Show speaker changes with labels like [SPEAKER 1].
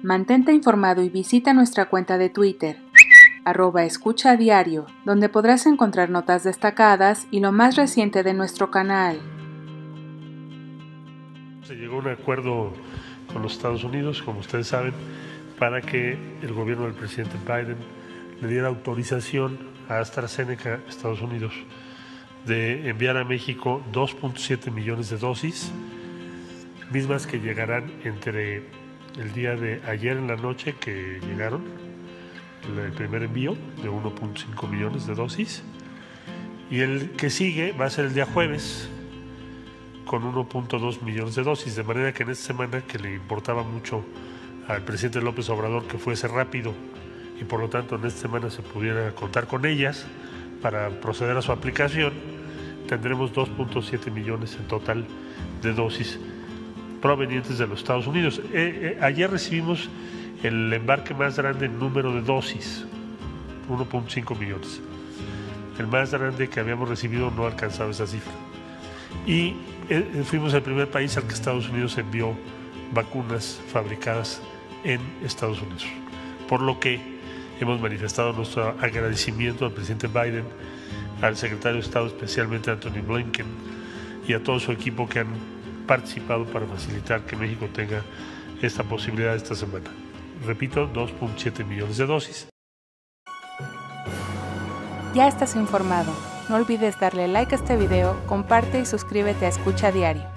[SPEAKER 1] Mantente informado y visita nuestra cuenta de Twitter, @escuchadiario, donde podrás encontrar notas destacadas y lo más reciente de nuestro canal.
[SPEAKER 2] Se llegó a un acuerdo con los Estados Unidos, como ustedes saben, para que el gobierno del presidente Biden le diera autorización a AstraZeneca, Estados Unidos, de enviar a México 2.7 millones de dosis, mismas que llegarán entre el día de ayer en la noche que llegaron, el primer envío de 1.5 millones de dosis, y el que sigue va a ser el día jueves con 1.2 millones de dosis, de manera que en esta semana, que le importaba mucho al presidente López Obrador que fuese rápido y por lo tanto en esta semana se pudiera contar con ellas para proceder a su aplicación, tendremos 2.7 millones en total de dosis provenientes de los Estados Unidos. Ayer recibimos el embarque más grande en número de dosis, 1.5 millones. El más grande que habíamos recibido no alcanzaba esa cifra. Y fuimos el primer país al que Estados Unidos envió vacunas fabricadas en Estados Unidos. Por lo que hemos manifestado nuestro agradecimiento al presidente Biden, al secretario de Estado, especialmente a Anthony Blinken, y a todo su equipo que han participado para facilitar que México tenga esta posibilidad esta semana. Repito, 2.7 millones de dosis.
[SPEAKER 1] Ya estás informado. No olvides darle like a este video, comparte y suscríbete a Escucha Diario.